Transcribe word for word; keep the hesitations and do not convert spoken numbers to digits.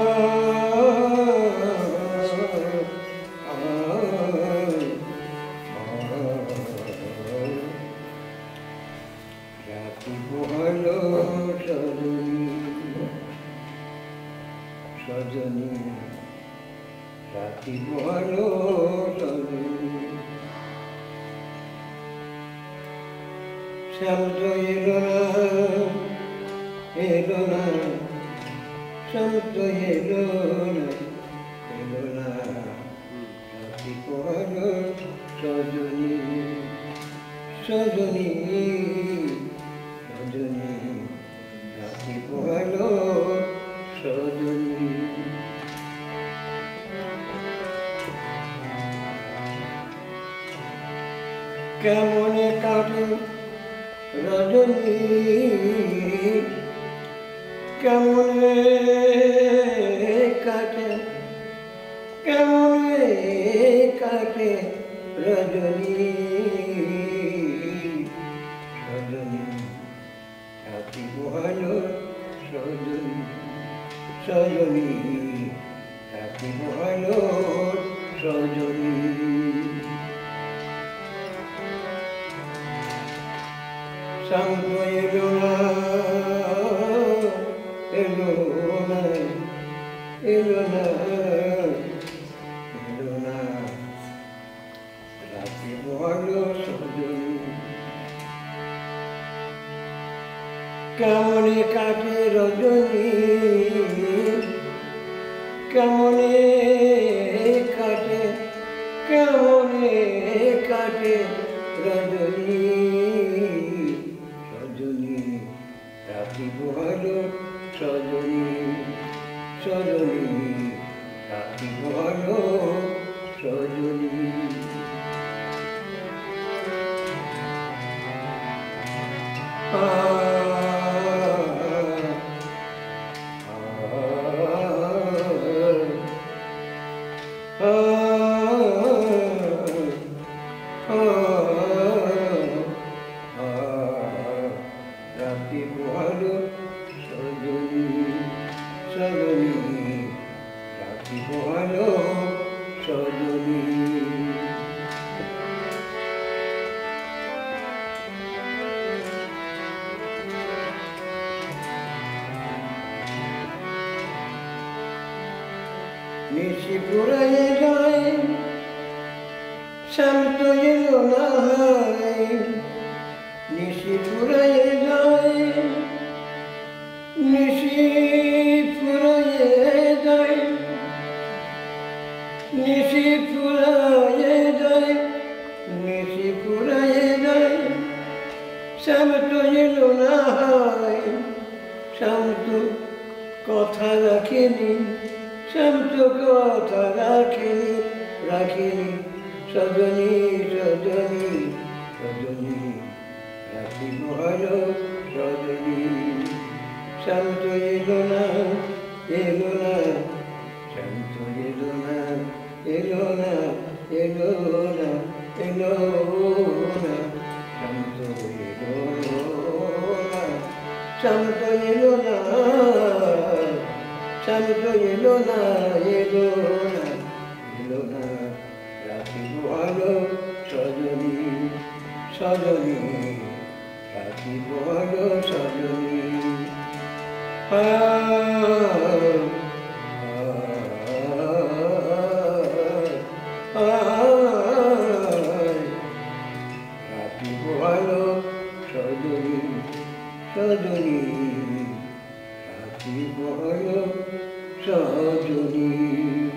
রাতি পোহালো সজনী সজনী রাতি পোহালো সজনী শ্যাম তো এলো না এলো না শ্যাম তো এলো না এলো না রাতি পোহালো সজনী সজনী সজনী রাতি পোহালো সজনী কেমনে কাটে রজনী কেমনে কাটে কেমনে কাটে রজনী সজনী রাতি পোহালো সজনী সজনী রাতি পোহালো সজনী শান্ত এলো না এলো না এলো না এলো না রাতি পোহালো সজনী কেমনে কাটে রজনী কেমনে কাটে কেমনে কাটে রজনী সজনী রাতি পোহালো সজনী সজনী রাতি পোহালো সজনী রাতি পোহালো সজনী সজনী রাতি পোহালো সজনী নিশি পুরায়ে যায় শ্যাম তো এলো না নিশি ফুরায়ে যায় নিশি ফুরায়ে যায় নিশি ফুরায়ে যায় নিশি ফুরায়ে যায় শ্যাম তো এলো না শ্যাম তো কথা রাখেনি শ্যাম তো কথা রাখেনি রাখেনি সজনী সজনী সজনী রাতি পোহালো সজনী শ্যাম তো এলো না এলো না শ্যাম তো এলো না এলো না এলো না এলো না শ্যাম তো এলো না শ্যাম তো এলো না শ্যাম তো এলো না এলো না এলো না রাতি পোহালো সজনী সজনী রাতি পোহালো সজনী রাতি পোহালো সজনী সজনী রাতি পোহালো সজনী।